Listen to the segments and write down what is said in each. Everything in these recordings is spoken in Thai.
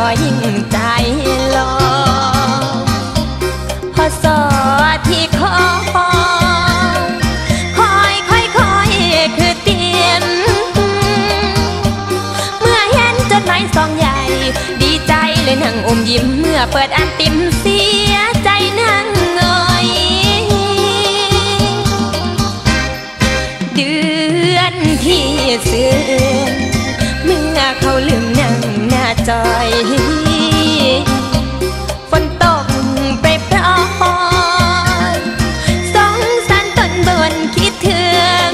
ยิ่งใจลอยพอสอที่คอยคือเตียนเมื่อเห็นจดหมายซองใหญ่ดีใจเลยนั่งอมยิ้มเมื่อเปิดอ่านติ่มเสียใจนั่งงอยเดือนที่เสื่อมเมื่อเขาลืมนั่งหน้าจอยฝนตกไปพร้อยสงสารตนบนคิดถึง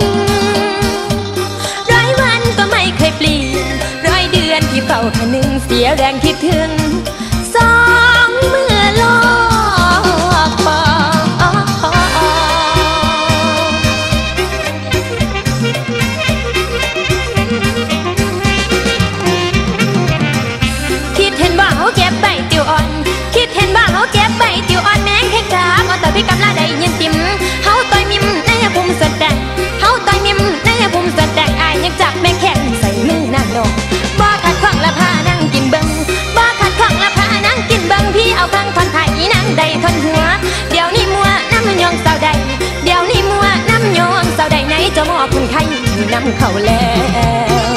ร้อยวันก็ไม่เคยเปลี่ยนร้อยเดือนที่เฝ้าคนึงเสียแรงคิดถึงสองเมื่อโลกปอคิดเห็นว่าเขาเก็บใบติวอ่อนคิดเห็นว่าเขาเก็บใบติวอ่อนแมงแค่กราบเอาแต่พี่กำลังได้ยินติ่มเขาต่อยมิมในภูมิแสดงเขาต่อยมิมในภูมิแสดงอายยังจับแม่งแข็งใส่มือนางนกบ่ขัดข้องละพานั่งกินเบิงบ่ขัดข้องละพานั่งกินเบิงพี่เอาฟังทอนไทยนั่งใดทอนหัวเดี๋ยวนี้มัวน้ำยองสาวใดเดี๋ยวนี้มัวน้ำยองสาวใดไหนจะมอบคุณใครนำเขาแล้ว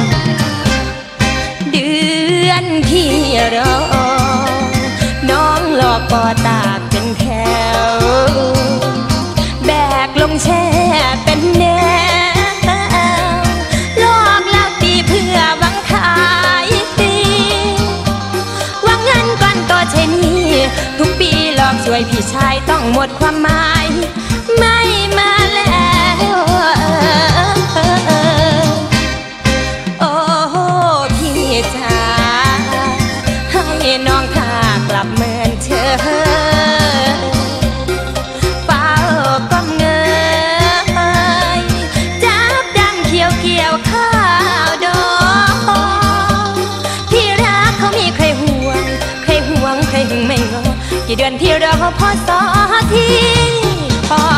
เดือนที่รอน้องหลอกปอตากเป็นแถวแบกลงแช่เป็นแนวหลอกแล้วตีเพื่อหวังขายตีหวังเงินก้อนโตเช่นนี้ทุกปีหลอกช่วยพี่ชายต้องหมดความหมายไม่มาแล้วโอ้พี่จ๋าให้น้องข้ากลับเหมือนเธอเฝ้าก้มเงยจับดังเขียวเกี่ยวข้าวดอกที่รักเขามีใครห่วงใครห่วงใครหึงไม่งอกี่เดือนที่รอพอสอที่พอ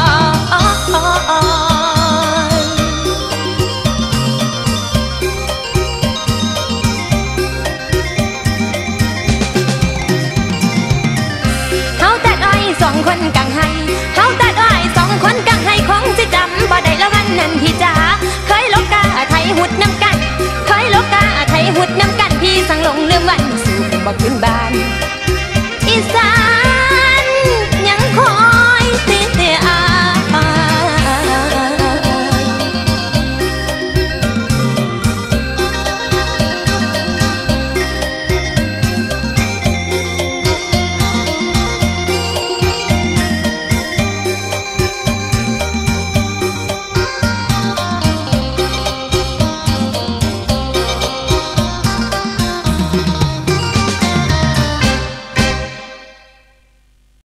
สองคนกังไห้เขาตัดอ้อยสองคนกังไห้คงจะจำบ่ได้ละวันนั้นพี่จ๋าเคยลกกาไทยหุดน้ำกันเคยลกกาไทยหุดน้ำกันพี่สั่งลงลืมวันสู่บอกขึ้นบาย